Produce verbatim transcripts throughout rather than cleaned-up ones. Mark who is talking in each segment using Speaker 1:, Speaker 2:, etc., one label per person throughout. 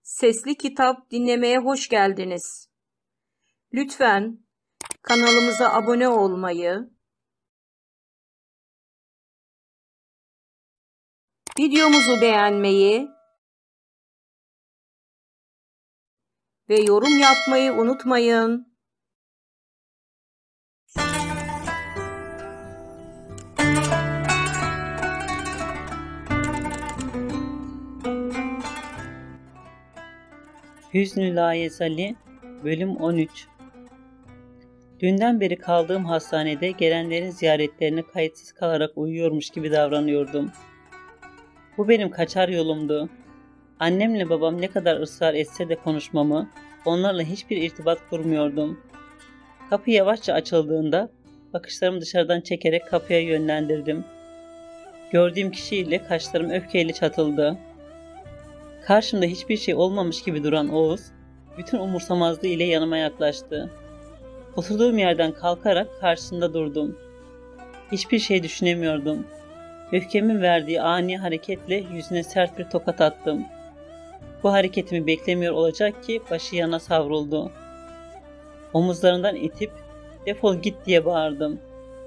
Speaker 1: Sesli kitap dinlemeye hoş geldiniz. Lütfen kanalımıza abone olmayı, videomuzu beğenmeyi ve yorum yapmayı unutmayın.
Speaker 2: Hüznü Layezali Bölüm on üç. Dünden beri kaldığım hastanede gelenlerin ziyaretlerine kayıtsız kalarak uyuyormuş gibi davranıyordum. Bu benim kaçar yolumdu. Annemle babam ne kadar ısrar etse de konuşmamı, onlarla hiçbir irtibat kurmuyordum. Kapı yavaşça açıldığında bakışlarımı dışarıdan çekerek kapıya yönlendirdim. Gördüğüm kişiyle kaşlarım öfkeyle çatıldı. Karşımda hiçbir şey olmamış gibi duran Oğuz, bütün umursamazlığı ile yanıma yaklaştı. Oturduğum yerden kalkarak karşısında durdum. Hiçbir şey düşünemiyordum. Öfkemin verdiği ani hareketle yüzüne sert bir tokat attım. Bu hareketimi beklemiyor olacak ki başı yana savruldu. Omuzlarından itip "Defol git" diye bağırdım.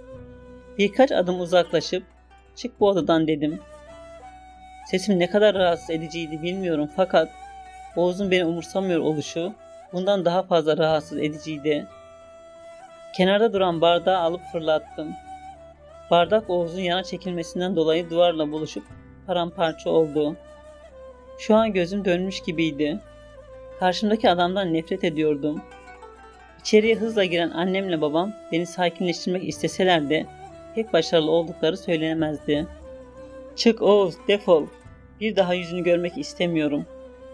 Speaker 2: Birkaç adım uzaklaşıp "Çık bu odadan" dedim. Sesim ne kadar rahatsız ediciydi bilmiyorum fakat Oğuz'un beni umursamıyor oluşu bundan daha fazla rahatsız ediciydi. Kenarda duran bardağı alıp fırlattım. Bardak Oğuz'un yana çekilmesinden dolayı duvarla buluşup paramparça oldu. Şu an gözüm dönmüş gibiydi. Karşımdaki adamdan nefret ediyordum. İçeriye hızla giren annemle babam beni sakinleştirmek isteseler de pek başarılı oldukları söylenemezdi. "Çık Oğuz, defol. Bir daha yüzünü görmek istemiyorum."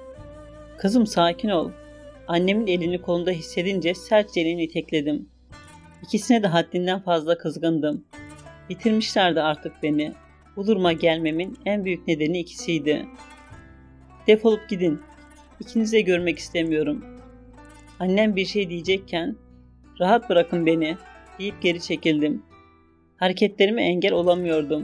Speaker 2: "Kızım sakin ol." Annemin elini kolumda hissedince sertçe elini itekledim. İkisine de haddinden fazla kızgındım. Bitirmişlerdi artık beni. Bu duruma gelmemin en büyük nedeni ikisiydi. "Defolup gidin. İkinizi de görmek istemiyorum." Annem bir şey diyecekken "Rahat bırakın beni" deyip geri çekildim. Hareketlerime engel olamıyordum.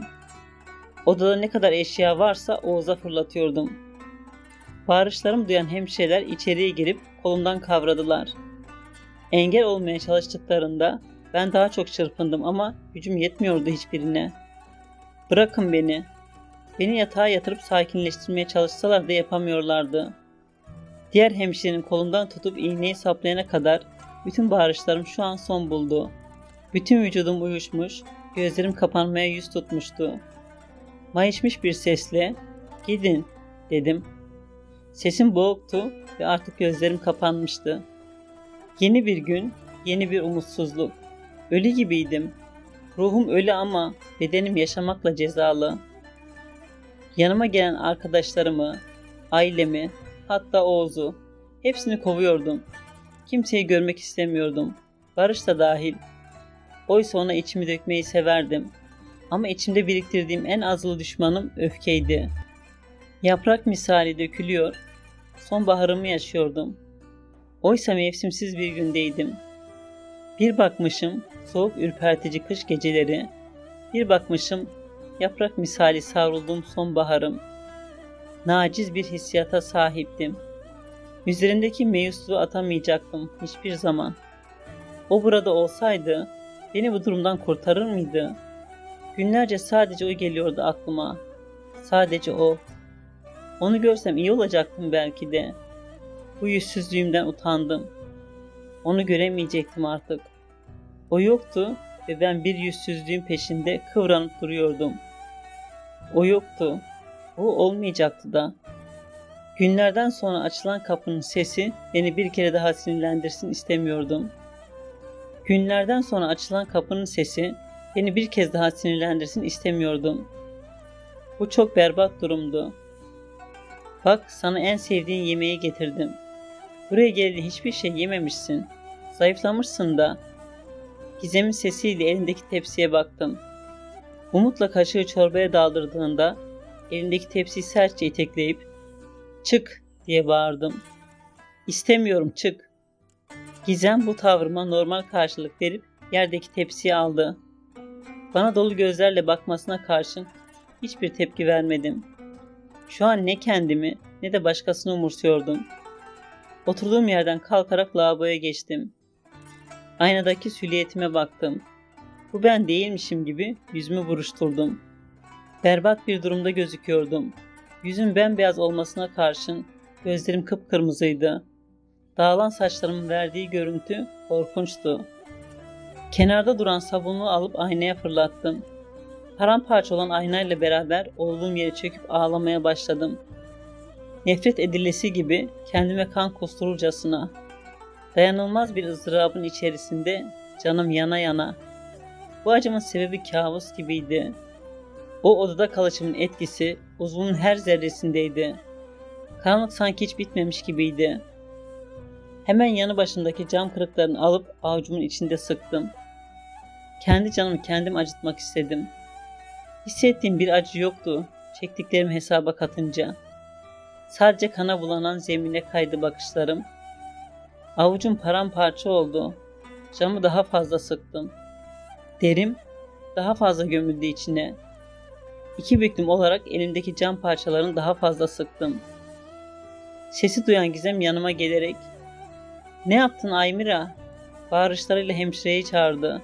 Speaker 2: Odada ne kadar eşya varsa Oğuz'a fırlatıyordum. Bağırışlarımı duyan hemşireler içeriye girip kolumdan kavradılar. Engel olmaya çalıştıklarında ben daha çok çırpındım ama gücüm yetmiyordu hiçbirine. "Bırakın beni." Beni yatağa yatırıp sakinleştirmeye çalışsalar da yapamıyorlardı. Diğer hemşirenin kolundan tutup iğneyi saplayana kadar bütün bağırışlarım şu an son buldu. Bütün vücudum uyuşmuş, gözlerim kapanmaya yüz tutmuştu. Mayışmış bir sesle "Gidin" dedim. Sesim boğuktu ve artık gözlerim kapanmıştı. Yeni bir gün, yeni bir umutsuzluk. Ölü gibiydim. Ruhum ölü ama bedenim yaşamakla cezalı. Yanıma gelen arkadaşlarımı, ailemi, hatta Oğuz'u hepsini kovuyordum. Kimseyi görmek istemiyordum. Barış da dahil. Oysa ona içimi dökmeyi severdim. Ama içimde biriktirdiğim en azılı düşmanım öfkeydi. Yaprak misali dökülüyor, sonbaharımı yaşıyordum. Oysa mevsimsiz bir gündeydim. Bir bakmışım soğuk ürpertici kış geceleri, bir bakmışım yaprak misali savrulduğum sonbaharım. Naciz bir hissiyata sahiptim. Üzerimdeki meyusluğu atamayacaktım hiçbir zaman. O burada olsaydı beni bu durumdan kurtarır mıydı? Günlerce sadece o geliyordu aklıma. Sadece o. Onu görsem iyi olacaktım belki de. Bu yüzsüzlüğümden utandım. Onu göremeyecektim artık. O yoktu ve ben bir yüzsüzlüğün peşinde kıvranıp duruyordum. O yoktu. O olmayacaktı da. Günlerden sonra açılan kapının sesi beni bir kere daha sinirlendirsin istemiyordum. Günlerden sonra açılan kapının sesi beni bir kez daha sinirlendirsin istemiyordum. Bu çok berbat durumdu. "Bak, sana en sevdiğin yemeği getirdim. Buraya geleli hiçbir şey yememişsin. Zayıflamışsın da." Gizem'in sesiyle elindeki tepsiye baktım. Umut'la kaşığı çorbaya daldırdığında elindeki tepsiyi sertçe itekleyip "Çık" diye bağırdım. "İstemiyorum, çık." Gizem bu tavrıma normal karşılık verip yerdeki tepsiyi aldı. Bana dolu gözlerle bakmasına karşın hiçbir tepki vermedim. Şu an ne kendimi ne de başkasını umursuyordum. Oturduğum yerden kalkarak lavaboya geçtim. Aynadaki silüetime baktım. Bu ben değilmişim gibi yüzümü buruşturdum. Berbat bir durumda gözüküyordum. Yüzüm bembeyaz olmasına karşın gözlerim kıpkırmızıydı. Dağılan saçlarımın verdiği görüntü korkunçtu. Kenarda duran sabunluğu alıp aynaya fırlattım. Paramparça olan aynayla beraber olduğum yere çöküp ağlamaya başladım. Nefret edilesi gibi kendime kan kustururcasına. Dayanılmaz bir ızdırabın içerisinde canım yana yana. Bu acımın sebebi kabus gibiydi. O odada kalışımın etkisi uzvumun her zerresindeydi. Karanlık sanki hiç bitmemiş gibiydi. Hemen yanı başındaki cam kırıklarını alıp avucumun içinde sıktım. Kendi canımı kendim acıtmak istedim. Hissettiğim bir acı yoktu, çektiklerimi hesaba katınca. Sadece kana bulanan zemine kaydı bakışlarım. Avucum paramparça oldu. Camı daha fazla sıktım. Derim daha fazla gömüldü içine. İki büklüm olarak elimdeki cam parçalarını daha fazla sıktım. Sesi duyan Gizem yanıma gelerek "Ne yaptın Aymira?" bağırışlarıyla hemşireyi çağırdı.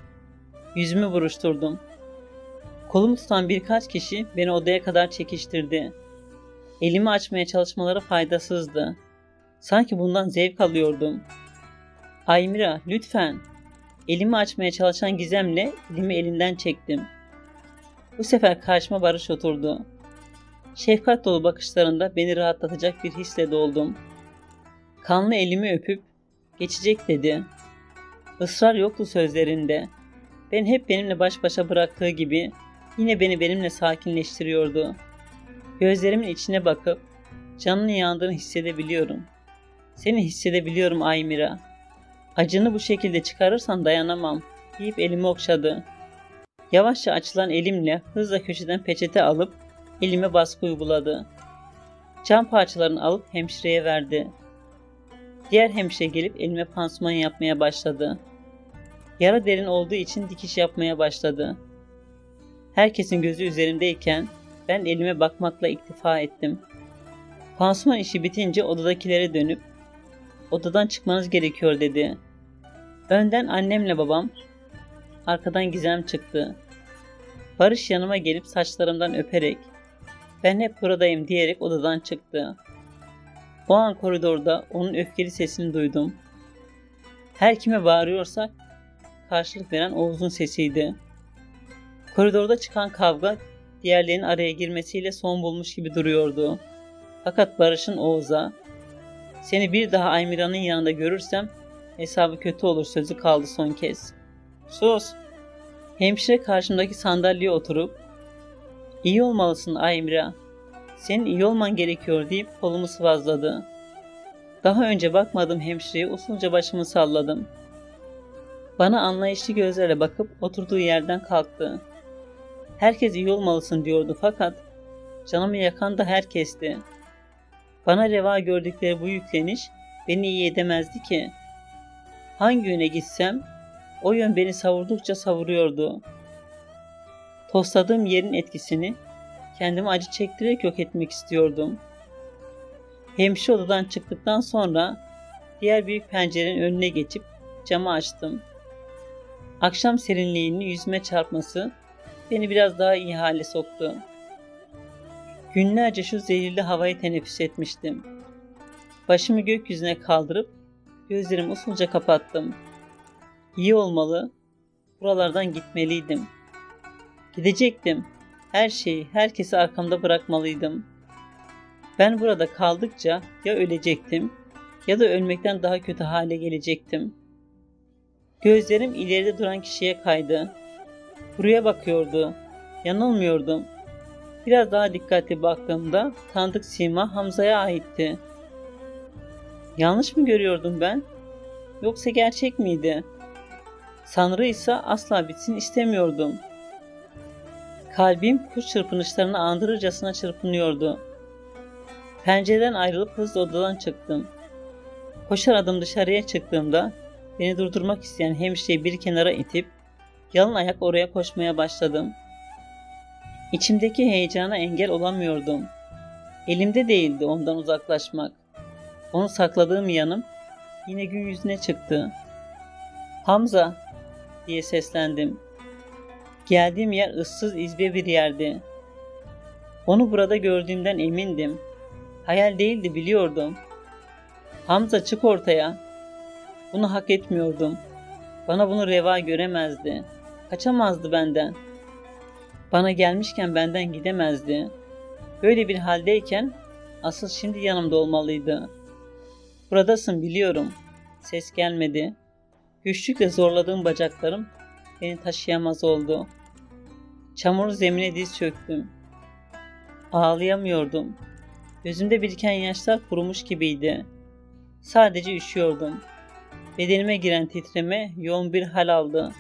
Speaker 2: Yüzümü buruşturdum. Kolumu tutan birkaç kişi beni odaya kadar çekiştirdi. Elimi açmaya çalışmaları faydasızdı. Sanki bundan zevk alıyordum. "Aymira, lütfen." Elimi açmaya çalışan Gizem'le elimi elinden çektim. Bu sefer karşıma Barış oturdu. Şefkat dolu bakışlarında beni rahatlatacak bir hisle doldum. Kanlı elimi öpüp "Geçecek" dedi. Israr yoktu sözlerinde. Ben hep benimle baş başa bıraktığı gibi yine beni benimle sakinleştiriyordu. Gözlerimin içine bakıp "Canının yandığını hissedebiliyorum. Seni hissedebiliyorum Aymira. Acını bu şekilde çıkarırsan dayanamam" deyip elimi okşadı. Yavaşça açılan elimle hızla köşeden peçete alıp elime baskı uyguladı. Cam parçalarını alıp hemşireye verdi. Diğer hemşire gelip elime pansuman yapmaya başladı. Yara derin olduğu için dikiş yapmaya başladı. Herkesin gözü üzerimdeyken ben elime bakmakla iktifa ettim. Pansuman işi bitince odadakilere dönüp "Odadan çıkmanız gerekiyor" dedi. Önden annemle babam, arkadan Gizem çıktı. Barış yanıma gelip saçlarımdan öperek "Ben hep buradayım" diyerek odadan çıktı. O an koridorda onun öfkeli sesini duydum. Her kime bağırıyorsak karşılık veren Oğuz'un sesiydi. Koridorda çıkan kavga diğerlerinin araya girmesiyle son bulmuş gibi duruyordu. Fakat Barış'ın Oğuz'a "Seni bir daha Aymira'nın yanında görürsem hesabı kötü olur" sözü kaldı son kez. "Sus!" Hemşire karşımdaki sandalyeye oturup "İyi olmalısın Aymira. Senin iyi olman gerekiyor" deyip kolumu sıvazladı. Daha önce bakmadığım hemşireye usulca başımı salladım. Bana anlayışlı gözlerle bakıp oturduğu yerden kalktı. Herkes iyi olmalısın diyordu fakat canımı yakan da herkesti. Bana reva gördükleri bu yükleniş beni iyi edemezdi ki. Hangi yöne gitsem o yön beni savurdukça savuruyordu. Tosladığım yerin etkisini kendimi acı çektirerek yok etmek istiyordum. Hemşire odadan çıktıktan sonra diğer büyük pencerenin önüne geçip camı açtım. Akşam serinliğinin yüzüme çarpması beni biraz daha iyi hale soktu. Günlerce şu zehirli havayı teneffüs etmiştim. Başımı gökyüzüne kaldırıp gözlerimi usulca kapattım. İyi olmalı, buralardan gitmeliydim. Gidecektim. Her şeyi, herkesi arkamda bırakmalıydım. Ben burada kaldıkça ya ölecektim ya da ölmekten daha kötü hale gelecektim. Gözlerim ileride duran kişiye kaydı. Buraya bakıyordu. Yanılmıyordum. Biraz daha dikkatli baktığımda tanıdık sima Hamza'ya aitti. Yanlış mı görüyordum ben? Yoksa gerçek miydi? Sanrıysa asla bitsin istemiyordum. Kalbim kuş çırpınışlarını andırırcasına çırpınıyordu. Pencereden ayrılıp hızla odadan çıktım. Koşar adım dışarıya çıktığımda beni durdurmak isteyen hemşireyi bir kenara itip yalın ayak oraya koşmaya başladım. İçimdeki heyecana engel olamıyordum. Elimde değildi ondan uzaklaşmak. Onu sakladığım yanım yine gün yüzüne çıktı. "Hamza!" diye seslendim. Geldiğim yer ıssız izbe bir yerdi. Onu burada gördüğümden emindim. Hayal değildi, biliyordum. "Hamza, çık ortaya." Bunu hak etmiyordum. Bana bunu reva göremezdi. Kaçamazdı benden. Bana gelmişken benden gidemezdi. Böyle bir haldeyken asıl şimdi yanımda olmalıydı. "Buradasın, biliyorum." Ses gelmedi. Güçlükle zorladığım bacaklarım beni taşıyamaz oldu. Çamurlu zemine diz çöktüm. Ağlayamıyordum. Gözümde biriken yaşlar kurumuş gibiydi. Sadece üşüyordum. Bedenime giren titreme yoğun bir hal aldı.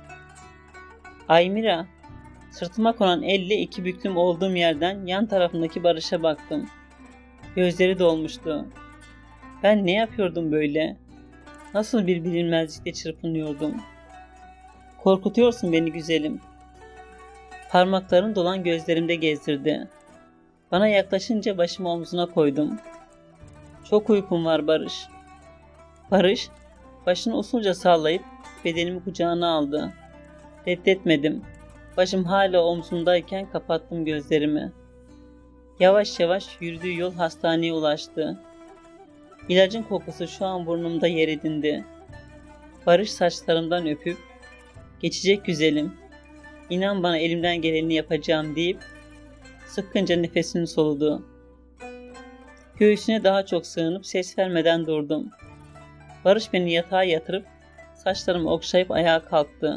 Speaker 2: "Aymira!" Sırtıma konan elle iki büklüm olduğum yerden yan tarafındaki Barış'a baktım. Gözleri dolmuştu. Ben ne yapıyordum böyle? Nasıl bir bilinmezlikte çırpınıyordum? "Korkutuyorsun beni güzelim." Parmaklarını dolan gözlerimde gezdirdi. Bana yaklaşınca başımı omzuna koydum. "Çok uykum var Barış." Barış başını usulca sallayıp bedenimi kucağına aldı. Reddetmedim. Başım hala omzundayken kapattım gözlerimi. Yavaş yavaş yürüdüğü yol hastaneye ulaştı. İlacın kokusu şu an burnumda yer edindi. Barış saçlarımdan öpüp "Geçecek güzelim. İnan bana, elimden geleni yapacağım." deyip sıkkınca nefesini soludu. Göğsüne daha çok sığınıp ses vermeden durdum. Barış beni yatağa yatırıp saçlarımı okşayıp ayağa kalktı.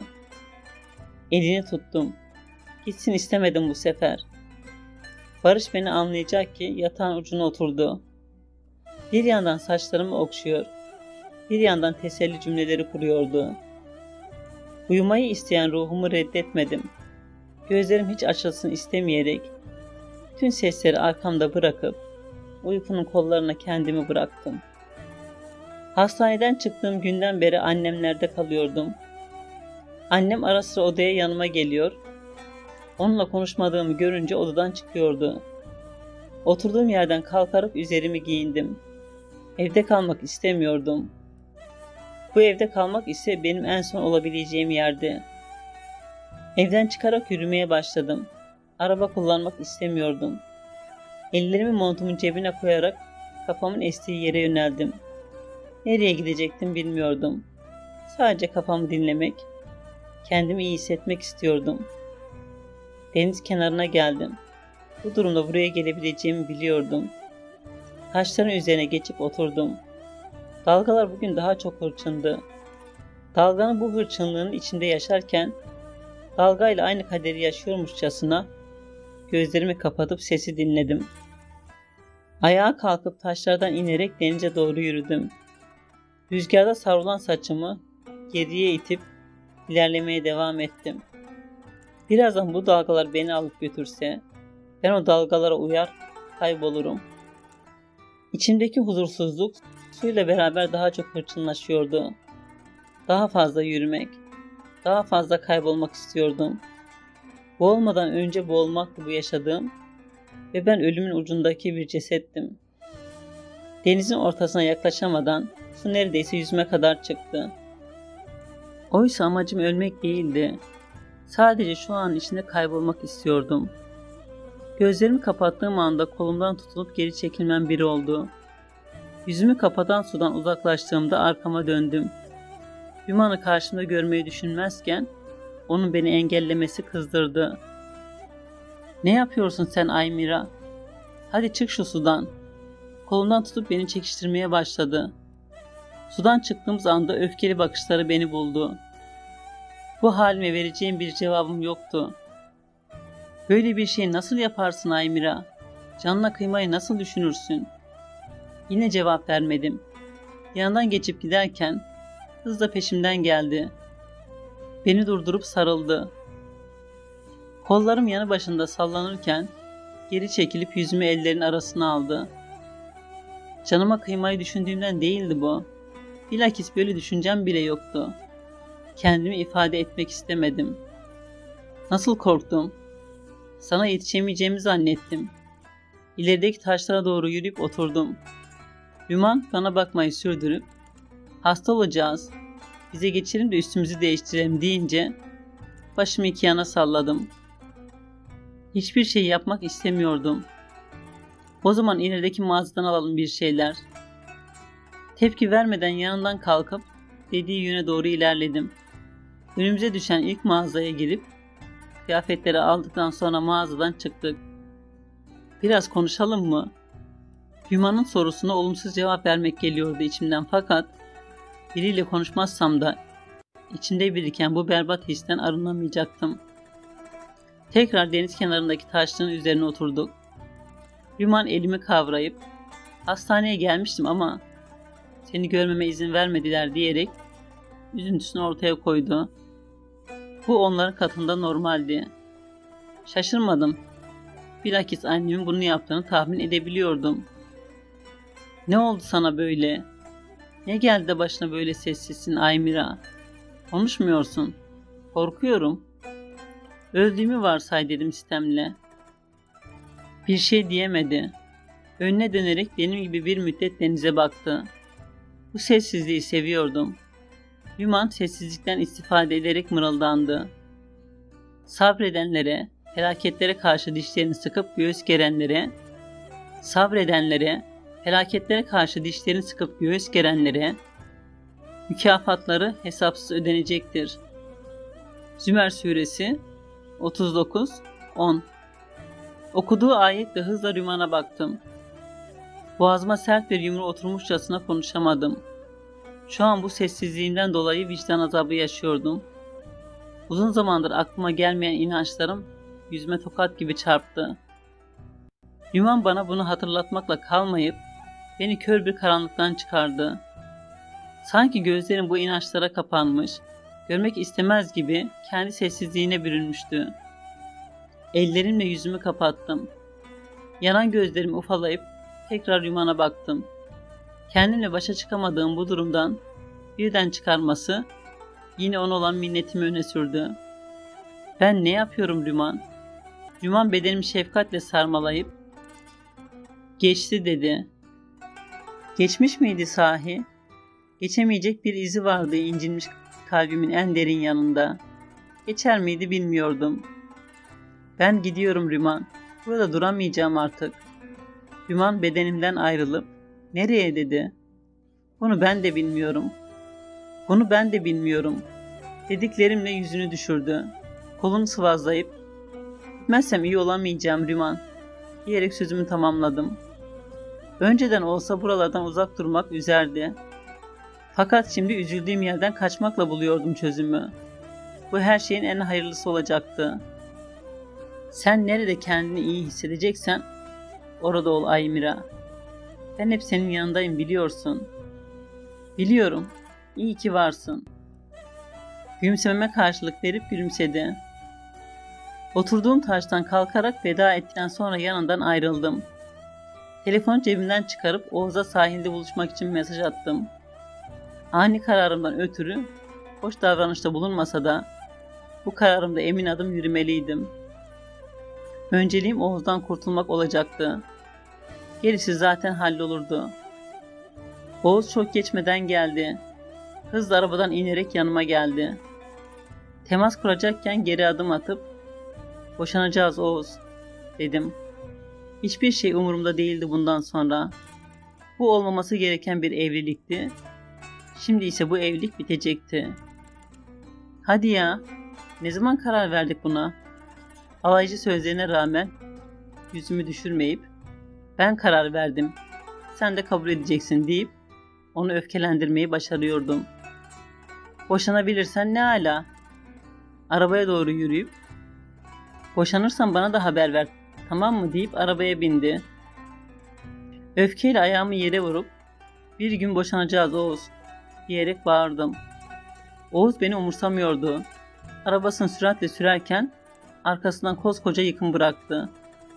Speaker 2: Elini tuttum. Gitsin istemedim bu sefer. Barış beni anlayacak ki yatağın ucuna oturdu. Bir yandan saçlarımı okşuyor, bir yandan teselli cümleleri kuruyordu. Uyumayı isteyen ruhumu reddetmedim. Gözlerim hiç açılsın istemeyerek bütün sesleri arkamda bırakıp uykunun kollarına kendimi bıraktım. Hastaneden çıktığım günden beri annemlerde kalıyordum. Annem ara sıra odaya yanıma geliyor, onunla konuşmadığımı görünce odadan çıkıyordu. Oturduğum yerden kalkarak üzerimi giyindim. Evde kalmak istemiyordum. Bu evde kalmak ise benim en son olabileceğim yerdi. Evden çıkarak yürümeye başladım. Araba kullanmak istemiyordum. Ellerimi montumun cebine koyarak kafamın estiği yere yöneldim. Nereye gidecektim bilmiyordum. Sadece kafamı dinlemek, kendimi iyi hissetmek istiyordum. Deniz kenarına geldim. Bu durumda buraya gelebileceğimi biliyordum. Taşların üzerine geçip oturdum. Dalgalar bugün daha çok hırçındı. Dalganın bu hırçınlığının içinde yaşarken dalgayla aynı kaderi yaşıyormuşçasına gözlerimi kapatıp sesi dinledim. Ayağa kalkıp taşlardan inerek denize doğru yürüdüm. Rüzgarda savrulan saçımı geriye itip ilerlemeye devam ettim. Birazdan bu dalgalar beni alıp götürse ben o dalgalara uyar kaybolurum. İçimdeki huzursuzluk suyla beraber daha çok hırçınlaşıyordu. Daha fazla yürümek, daha fazla kaybolmak istiyordum. Boğulmadan önce boğulmaktı bu yaşadığım ve ben ölümün ucundaki bir cesettim. Denizin ortasına yaklaşamadan su neredeyse yüzüme kadar çıktı. Oysa amacım ölmek değildi. Sadece şu an içinde kaybolmak istiyordum. Gözlerimi kapattığım anda kolumdan tutulup geri çekilmem biri oldu. Yüzümü kapatan sudan uzaklaştığımda arkama döndüm. Yuman'ı karşımda görmeyi düşünmezken onun beni engellemesi kızdırdı. "Ne yapıyorsun sen Aymira? Hadi çık şu sudan." Kolumdan tutup beni çekiştirmeye başladı. Sudan çıktığımız anda öfkeli bakışları beni buldu. Bu halime vereceğim bir cevabım yoktu. "Böyle bir şey nasıl yaparsın Aymira? Canına kıymayı nasıl düşünürsün?" Yine cevap vermedim. Yanından geçip giderken hızla peşimden geldi. Beni durdurup sarıldı. Kollarım yanı başında sallanırken geri çekilip yüzümü ellerin arasına aldı. Canıma kıymayı düşündüğümden değildi bu. Bilakis böyle düşüncem bile yoktu. Kendimi ifade etmek istemedim. Nasıl korktum. Sana yetişemeyeceğimi zannettim. İlerideki taşlara doğru yürüyüp oturdum. Lüman bana bakmayı sürdürüp "Hasta olacağız, bize geçelim de üstümüzü değiştirelim" deyince başımı iki yana salladım. Hiçbir şey yapmak istemiyordum. "O zaman ilerideki mağazadan alalım bir şeyler." Tepki vermeden yanından kalkıp dediği yöne doğru ilerledim. Önümüze düşen ilk mağazaya girip kıyafetleri aldıktan sonra mağazadan çıktık. "Biraz konuşalım mı?" Hüma'nın sorusuna olumsuz cevap vermek geliyordu içimden, fakat biriyle konuşmazsam da içimde biriken bu berbat histen arınamayacaktım. Tekrar deniz kenarındaki taşlığın üzerine oturduk. Hüman elimi kavrayıp "Hastaneye gelmiştim ama seni görmeme izin vermediler" diyerek üzüntüsünü ortaya koydu. Bu onların katında normaldi. Şaşırmadım. Bilakis annemin bunu yaptığını tahmin edebiliyordum. "Ne oldu sana böyle? Ne geldi de başına böyle sessizsin Aymira? Konuşmuyorsun. Korkuyorum." "Öldüğümü varsay" dedim sitemle. Bir şey diyemedi. Önüne dönerek benim gibi bir müddet denize baktı. Bu sessizliği seviyordum. Hüman sessizlikten istifade ederek mırıldandı. "Sabredenlere, felaketlere karşı dişlerini sıkıp göğüs gerenlere, sabredenlere, felaketlere karşı dişlerini sıkıp göğüs gerenlere mükafatları hesapsız ödenecektir." Zümer Suresi otuz dokuz on. Okuduğu ayetle hızla Rüman'a baktım. Boğazıma sert bir yumru oturmuşçasına konuşamadım. Şu an bu sessizliğimden dolayı vicdan azabı yaşıyordum. Uzun zamandır aklıma gelmeyen inançlarım yüzüme tokat gibi çarptı. Rüman bana bunu hatırlatmakla kalmayıp beni kör bir karanlıktan çıkardı. Sanki gözlerim bu inançlara kapanmış, görmek istemez gibi kendi sessizliğine bürünmüştü. Ellerimle yüzümü kapattım. Yanan gözlerimi ufalayıp tekrar Rüman'a baktım. Kendimle başa çıkamadığım bu durumdan birden çıkarması yine ona olan minnetimi öne sürdü. "Ben ne yapıyorum Rüman?" Rüman bedenimi şefkatle sarmalayıp "Geçti" dedi. Geçmiş miydi sahi? Geçemeyecek bir izi vardı incinmiş kalbimin en derin yanında. Geçer miydi bilmiyordum. "Ben gidiyorum Rüman. Burada duramayacağım artık." Rüman bedenimden ayrılıp "Nereye?" dedi. "Bunu ben de bilmiyorum. Bunu ben de bilmiyorum." Dediklerimle yüzünü düşürdü. Kolunu sıvazlayıp "Gitmezsem iyi olamayacağım Rüman" diyerek sözümü tamamladım. Önceden olsa buralardan uzak durmak üzerdi. Fakat şimdi üzüldüğüm yerden kaçmakla buluyordum çözümü. Bu her şeyin en hayırlısı olacaktı. Sen nerede kendini iyi hissedeceksen orada ol Aymira. Ben hep senin yanındayım, biliyorsun. Biliyorum. İyi ki varsın. Gülümsememe karşılık verip gülümsedi. Oturduğum taştan kalkarak veda ettikten sonra yanından ayrıldım. Telefonu cebimden çıkarıp Oğuz'a sahilde buluşmak için mesaj attım. Ani kararımdan ötürü hoş davranışta bulunmasa da bu kararımda emin adım yürümeliydim. Önceliğim Oğuz'dan kurtulmak olacaktı. Gerisi zaten hallolurdu. Oğuz çok geçmeden geldi. Hızla arabadan inerek yanıma geldi. Temas kuracakken geri adım atıp "Boşanacağız Oğuz" dedim. Hiçbir şey umurumda değildi bundan sonra. Bu olmaması gereken bir evlilikti. Şimdi ise bu evlilik bitecekti. "Hadi ya, ne zaman karar verdik buna?" Alaycı sözlerine rağmen yüzümü düşürmeyip "Ben karar verdim, sen de kabul edeceksin" deyip onu öfkelendirmeyi başarıyordum. "Boşanabilirsen ne ala." Arabaya doğru yürüyüp "Boşanırsan bana da haber ver, tamam mı?" deyip arabaya bindi. Öfkeyle ayağımı yere vurup "Bir gün boşanacağız Oğuz" diyerek bağırdım. Oğuz beni umursamıyordu. Arabasını süratle sürerken arkasından koskoca yıkım bıraktı.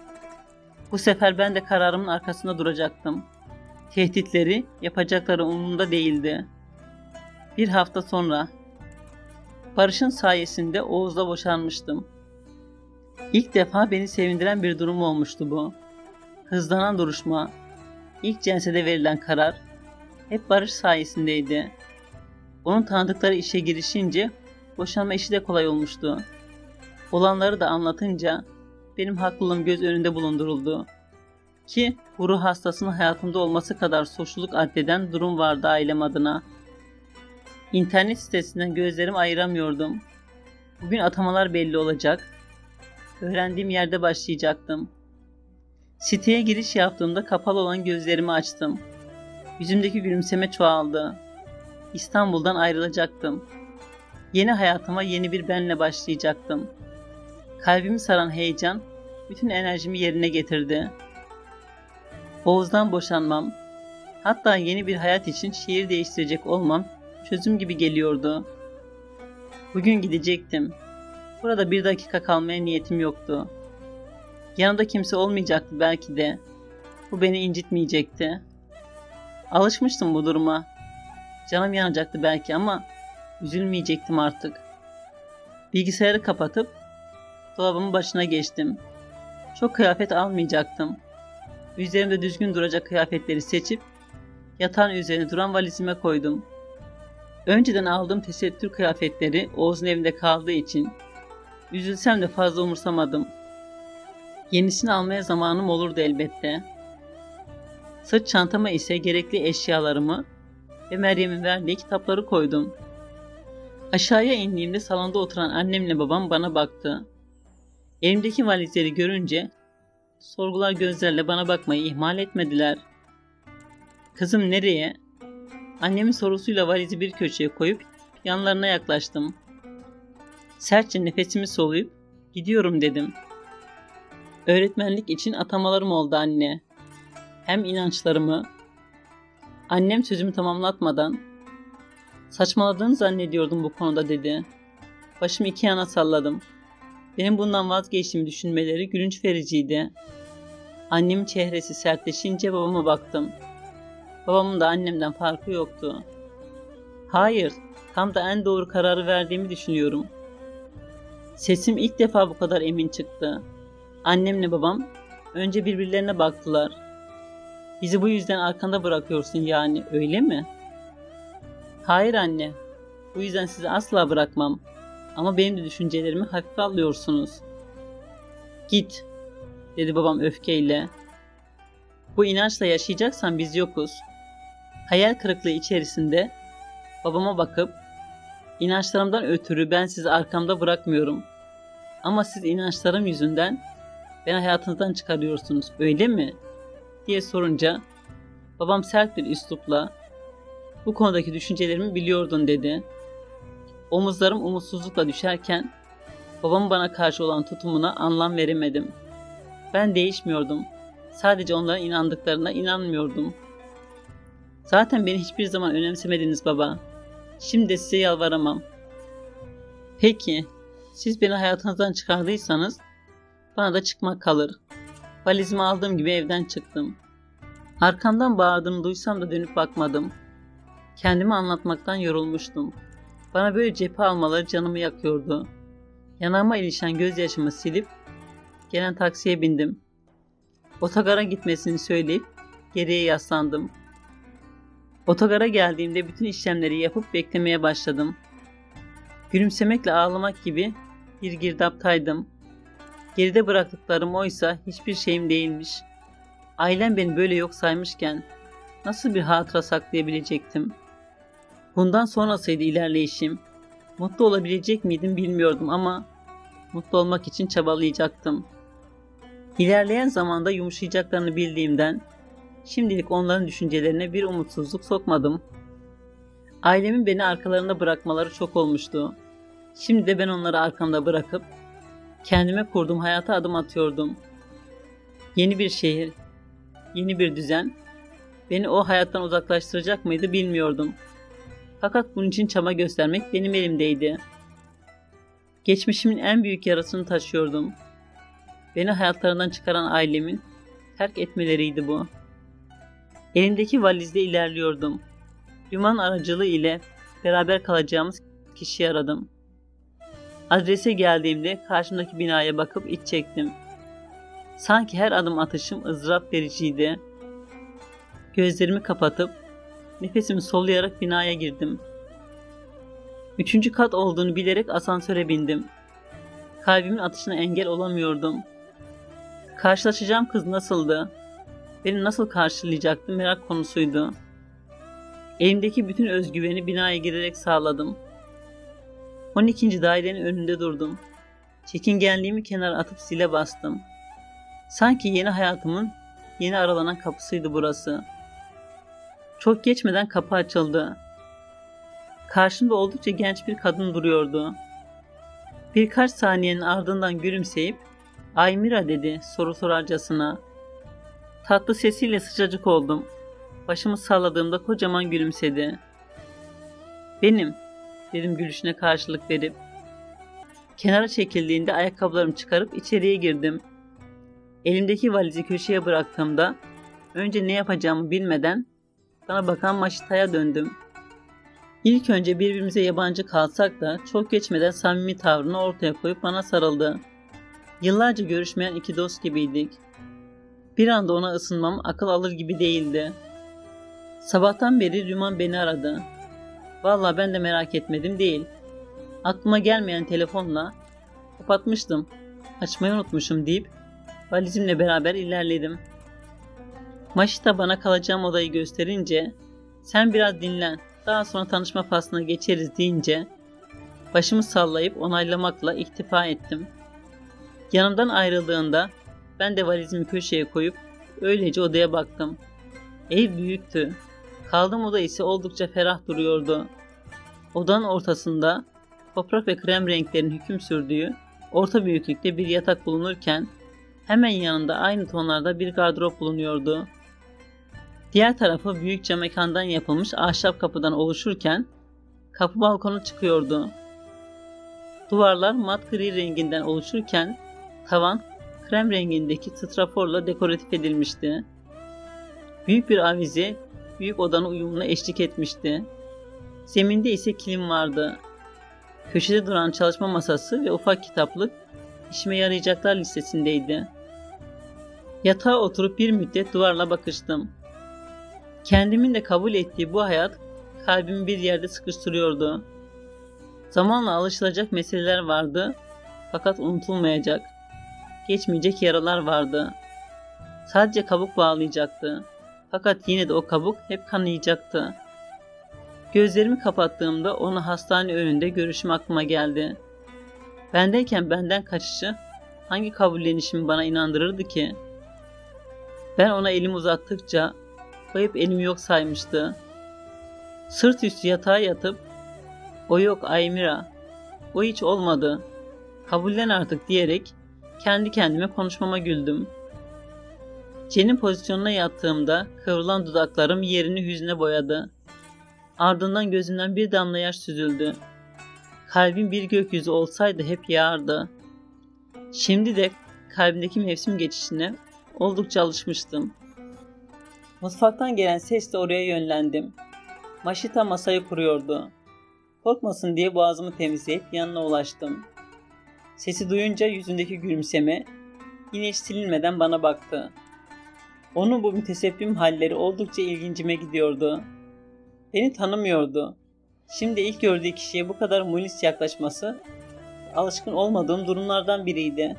Speaker 2: Bu sefer ben de kararımın arkasında duracaktım. Tehditleri, yapacakları umurumda değildi. Bir hafta sonra Barış'ın sayesinde Oğuz'la boşanmıştım. İlk defa beni sevindiren bir durum olmuştu bu. hızlanan duruşma, ilk celsede verilen karar hep Barış sayesindeydi. Onun tanıdıkları işe girişince boşanma işi de kolay olmuştu. Olanları da anlatınca benim haklılığım göz önünde bulunduruldu. Ki bu ruh hastasının hayatımda olması kadar suçluluk addeden durum vardı ailem adına. İnternet sitesinden gözlerimi ayıramıyordum. Bugün atamalar belli olacak. Öğrendiğim yerde başlayacaktım. Siteye giriş yaptığımda kapalı olan gözlerimi açtım. Yüzümdeki gülümseme çoğaldı. İstanbul'dan ayrılacaktım. Yeni hayatıma yeni bir benle başlayacaktım. Kalbimi saran heyecan bütün enerjimi yerine getirdi. Oğuz'dan boşanmam, hatta yeni bir hayat için şehir değiştirecek olmam çözüm gibi geliyordu. Bugün gidecektim. Burada bir dakika kalmaya niyetim yoktu. Yanımda kimse olmayacaktı belki de. Bu beni incitmeyecekti. Alışmıştım bu duruma. Canım yanacaktı belki ama üzülmeyecektim artık. Bilgisayarı kapatıp dolabımın başına geçtim. Çok kıyafet almayacaktım. Üzerimde düzgün duracak kıyafetleri seçip yatağın üzerine duran valizime koydum. Önceden aldığım tesettür kıyafetleri Oğuz'un evinde kaldığı için üzülsem de fazla umursamadım. Yenisini almaya zamanım olurdu elbette. Sırt çantama ise gerekli eşyalarımı ve Meryem'in verdiği kitapları koydum. Aşağıya indiğimde salonda oturan annemle babam bana baktı. Elimdeki valizleri görünce sorgular gözlerle bana bakmayı ihmal etmediler. "Kızım nereye?" Annemin sorusuyla valizi bir köşeye koyup yanlarına yaklaştım. Sertçe nefesimi soluyup "Gidiyorum" dedim. Öğretmenlik için atamalarım oldu anne. Hem inançlarımı. Annem sözümü tamamlatmadan "Saçmaladığını zannediyordum bu konuda" dedi. Başımı iki yana salladım. Benim bundan vazgeçtiğimi düşünmeleri gülünç vericiydi. Annemin çehresi sertleşince babama baktım. Babamın da annemden farkı yoktu. Hayır, tam da en doğru kararı verdiğimi düşünüyorum. Sesim ilk defa bu kadar emin çıktı. Annemle babam önce birbirlerine baktılar. "Bizi bu yüzden arkanda bırakıyorsun yani, öyle mi?" "Hayır anne, bu yüzden sizi asla bırakmam. Ama benim de düşüncelerimi hafife alıyorsunuz." "Git," dedi babam öfkeyle. "Bu inançla yaşayacaksan biz yokuz." Hayal kırıklığı içerisinde babama bakıp "İnançlarımdan ötürü ben sizi arkamda bırakmıyorum. Ama siz inançlarım yüzünden beni hayatınızdan çıkarıyorsunuz, öyle mi?" diye sorunca babam sert bir üslupla "Bu konudaki düşüncelerimi biliyordun" dedi. Omuzlarım umutsuzlukla düşerken babamın bana karşı olan tutumuna anlam veremedim. Ben değişmiyordum. Sadece onların inandıklarına inanmıyordum. "Zaten beni hiçbir zaman önemsemediniz baba. Şimdi de size yalvaramam." "Peki, siz beni hayatınızdan çıkardıysanız bana da çıkmak kalır." Valizimi aldığım gibi evden çıktım. Arkamdan bağırdığını duysam da dönüp bakmadım. Kendimi anlatmaktan yorulmuştum. Bana böyle cephe almaları canımı yakıyordu. Yanağıma ilişen gözyaşımı silip gelen taksiye bindim. Otogara gitmesini söyleyip geriye yaslandım. Otogara geldiğimde bütün işlemleri yapıp beklemeye başladım. Gülümsemekle ağlamak gibi bir girdaptaydım. Geride bıraktıklarım oysa hiçbir şeyim değilmiş. Ailem beni böyle yok saymışken nasıl bir hatıra saklayabilecektim? Bundan sonrasıydı ilerleyişim. Mutlu olabilecek miydim bilmiyordum ama mutlu olmak için çabalayacaktım. İlerleyen zamanda yumuşayacaklarını bildiğimden şimdilik onların düşüncelerine bir umutsuzluk sokmadım. Ailemin beni arkalarında bırakmaları çok olmuştu. Şimdi de ben onları arkamda bırakıp kendime kurduğum hayata adım atıyordum. Yeni bir şehir, yeni bir düzen beni o hayattan uzaklaştıracak mıydı bilmiyordum. Fakat bunun için çaba göstermek benim elimdeydi. Geçmişimin en büyük yarasını taşıyordum. Beni hayatlarından çıkaran ailemin terk etmeleriydi bu. Elimdeki valizle ilerliyordum. Duman aracılığı ile beraber kalacağımız kişiyi aradım. Adrese geldiğimde karşımdaki binaya bakıp iç çektim. Sanki her adım atışım ızdırap vericiydi. Gözlerimi kapatıp nefesimi sollayarak binaya girdim. Üçüncü kat olduğunu bilerek asansöre bindim. Kalbimin atışına engel olamıyordum. Karşılaşacağım kız nasıldı? Beni nasıl karşılayacaktı merak konusuydu. Elimdeki bütün özgüveni binaya girerek sağladım. on ikinci dairenin önünde durdum. Çekingenliğimi kenara atıp zile bastım. Sanki yeni hayatımın yeni aralanan kapısıydı burası. Çok geçmeden kapı açıldı. Karşımda oldukça genç bir kadın duruyordu. Birkaç saniyenin ardından gülümseyip "Aymira" dedi soru sorarcasına. Tatlı sesiyle sıcacık oldum. Başımı salladığımda kocaman gülümsedi. "Benim," dedim gülüşüne karşılık verip. Kenara çekildiğinde ayakkabılarımı çıkarıp içeriye girdim. Elimdeki valizi köşeye bıraktığımda önce ne yapacağımı bilmeden bana bakan Maşita'ya döndüm. İlk önce birbirimize yabancı kalsak da çok geçmeden samimi tavrını ortaya koyup bana sarıldı. Yıllarca görüşmeyen iki dost gibiydik. Bir anda ona ısınmam akıl alır gibi değildi. Sabahtan beri Rüman beni aradı. Vallahi ben de merak etmedim değil. Aklıma gelmeyen telefonla "Kapatmıştım, açmayı unutmuşum" deyip valizimle beraber ilerledim. Maşita bana kalacağım odayı gösterince "Sen biraz dinlen, daha sonra tanışma faslına geçeriz" deyince başımı sallayıp onaylamakla iktifa ettim. Yanımdan ayrıldığında ben de valizimi köşeye koyup öylece odaya baktım. Ev büyüktü. Kaldığım oda ise oldukça ferah duruyordu. Odanın ortasında toprak ve krem renklerin hüküm sürdüğü orta büyüklükte bir yatak bulunurken hemen yanında aynı tonlarda bir gardırop bulunuyordu. Diğer tarafı büyük cam mekandan yapılmış ahşap kapıdan oluşurken kapı balkona çıkıyordu. Duvarlar mat gri renginden oluşurken tavan krem rengindeki straforla dekoratif edilmişti. Büyük bir avize büyük odanın uyumuna eşlik etmişti. Zeminde ise kilim vardı. Köşede duran çalışma masası ve ufak kitaplık işime yarayacaklar listesindeydi. Yatağa oturup bir müddet duvarla bakıştım. Kendimin de kabul ettiği bu hayat kalbimi bir yerde sıkıştırıyordu. Zamanla alışılacak meseleler vardı fakat unutulmayacak, geçmeyecek yaralar vardı. Sadece kabuk bağlayacaktı fakat yine de o kabuk hep kanayacaktı. Gözlerimi kapattığımda onu hastane önünde görüşüm aklıma geldi. Bendeyken benden kaçışı hangi kabullenişimi bana inandırırdı ki? Ben ona elimi uzattıkça o hep elimi yok saymıştı. Sırt üstü yatağa yatıp "O yok Aymira, o hiç olmadı, kabullen artık" diyerek kendi kendime konuşmama güldüm. Cenin pozisyonuna yattığımda kıvrılan dudaklarım yerini hüzne boyadı. Ardından gözümden bir damla yaş süzüldü. Kalbim bir gökyüzü olsaydı hep yağardı. Şimdi de kalbimdeki mevsim geçişine oldukça alışmıştım. Mutfaktan gelen sesle oraya yönlendim. Maşita masayı kuruyordu. Korkmasın diye boğazımı temizleyip yanına ulaştım. Sesi duyunca yüzündeki gülümseme yine hiç silinmeden bana baktı. Onun bu mütesebbim halleri oldukça ilgincime gidiyordu. Beni tanımıyordu. Şimdi ilk gördüğü kişiye bu kadar munis yaklaşması alışkın olmadığım durumlardan biriydi.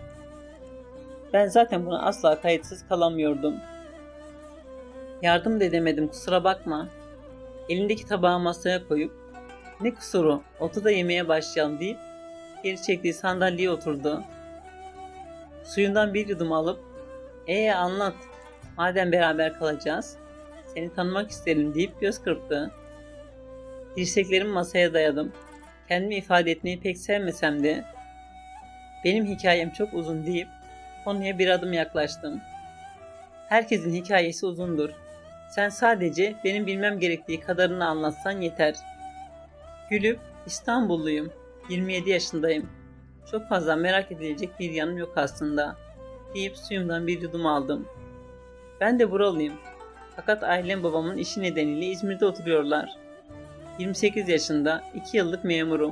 Speaker 2: Ben zaten buna asla kayıtsız kalamıyordum. Yardım da edemedim, kusura bakma. Elindeki tabağı masaya koyup "Ne kusuru, otur da yemeye başlayalım" deyip geri çektiği sandalyeye oturdu. Suyundan bir yudum alıp "Ee anlat, madem beraber kalacağız, seni tanımak isterim" deyip göz kırptı. Dirseklerimi masaya dayadım. Kendimi ifade etmeyi pek sevmesem de "Benim hikayem çok uzun" deyip konuya bir adım yaklaştım. Herkesin hikayesi uzundur. Sen sadece benim bilmem gerektiği kadarını anlatsan yeter. Gülüp "İstanbulluyum, yirmi yedi yaşındayım. Çok fazla merak edilecek bir yanım yok aslında" deyip suyumdan bir yudum aldım. Ben de buralıyım. Fakat ailem babamın işi nedeniyle İzmir'de oturuyorlar. yirmi sekiz yaşında, iki yıllık memurum.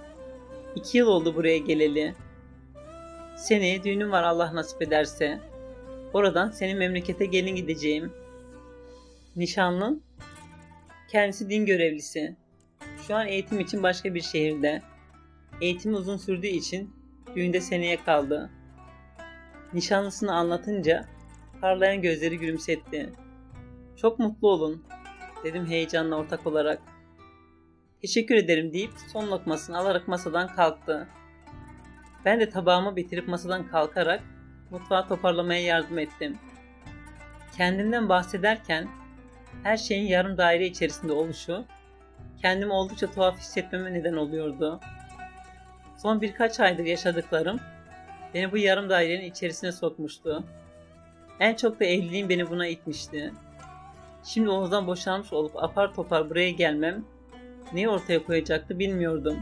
Speaker 2: iki yıl oldu buraya geleli. Seneye düğünüm var Allah nasip ederse. Oradan senin memlekete gelin gideceğim. Nişanlın? Kendisi din görevlisi. Şu an eğitim için başka bir şehirde. Eğitimi uzun sürdüğü için düğünde seneye kaldı. Nişanlısını anlatınca parlayan gözleri gülümsetti. Çok mutlu olun, dedim heyecanla ortak olarak. Teşekkür ederim deyip son lokmasını alarak masadan kalktı. Ben de tabağımı bitirip masadan kalkarak mutfağı toparlamaya yardım ettim. Kendimden bahsederken her şeyin yarım daire içerisinde oluşu kendimi oldukça tuhaf hissetmeme neden oluyordu. Son birkaç aydır yaşadıklarım beni bu yarım dairenin içerisine sokmuştu. En çok da evliliğim beni buna itmişti. Şimdi Oğuz'dan boşanmış olup apar topar buraya gelmem neyi ortaya koyacaktı bilmiyordum.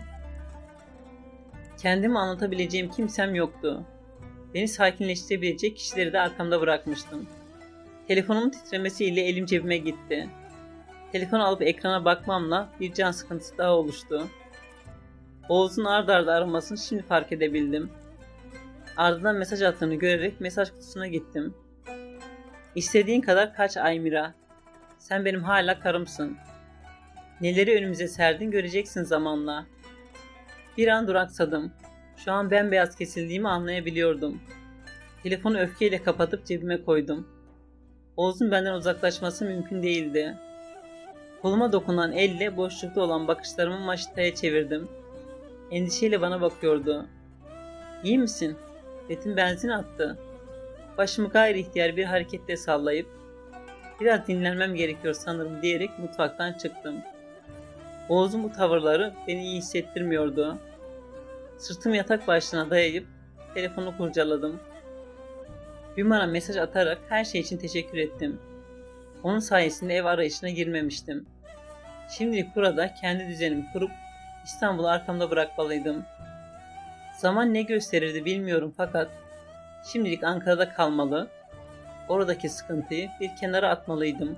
Speaker 2: Kendimi anlatabileceğim kimsem yoktu. Beni sakinleştirebilecek kişileri de arkamda bırakmıştım. Telefonumun titremesiyle elim cebime gitti. Telefonu alıp ekrana bakmamla bir can sıkıntısı daha oluştu. Oğuz'un ard arda aramasını şimdi fark edebildim. Ardından mesaj attığını görerek mesaj kutusuna gittim. İstediğin kadar kaç Aymira. Sen benim hala karımsın. Neleri önümüze serdin göreceksin zamanla. Bir an duraksadım. Şu an bembeyaz kesildiğimi anlayabiliyordum. Telefonu öfkeyle kapatıp cebime koydum. Oğuz'un benden uzaklaşması mümkün değildi. Koluma dokunan elle boşlukta olan bakışlarımı Maşita'ya çevirdim. Endişeyle bana bakıyordu. İyi misin? Betim benzin attı. Başımı gayri ihtiyar bir hareketle sallayıp biraz dinlenmem gerekiyor sanırım diyerek mutfaktan çıktım. Oğuz'un bu tavırları beni iyi hissettirmiyordu. Sırtımı yatak başlığına dayayıp telefonu kurcaladım. Bir bana mesaj atarak her şey için teşekkür ettim. Onun sayesinde ev arayışına girmemiştim. Şimdilik burada kendi düzenimi kurup İstanbul'u arkamda bırakmalıydım. Zaman ne gösterirdi bilmiyorum fakat şimdilik Ankara'da kalmalı, oradaki sıkıntıyı bir kenara atmalıydım.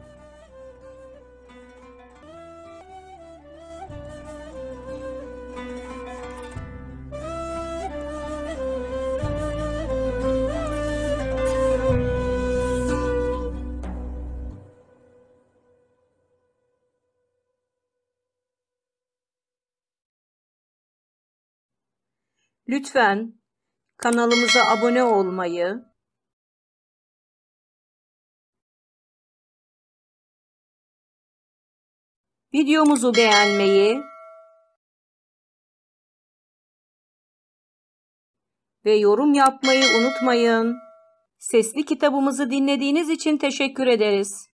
Speaker 1: Lütfen kanalımıza abone olmayı, videomuzu beğenmeyi ve yorum yapmayı unutmayın. Sesli kitabımızı dinlediğiniz için teşekkür ederiz.